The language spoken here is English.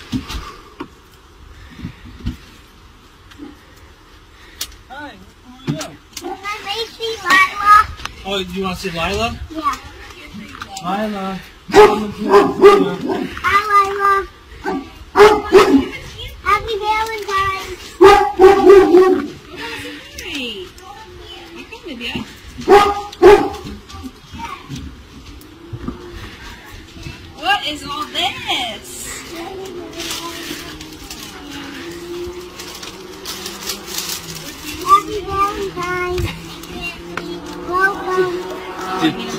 Hi, who are you? Can I see Lila? Oh, you want to see Lila? Yeah. Lila. Hi, Lila. Happy Valentine. What is all this? Happy Valentine. Welcome.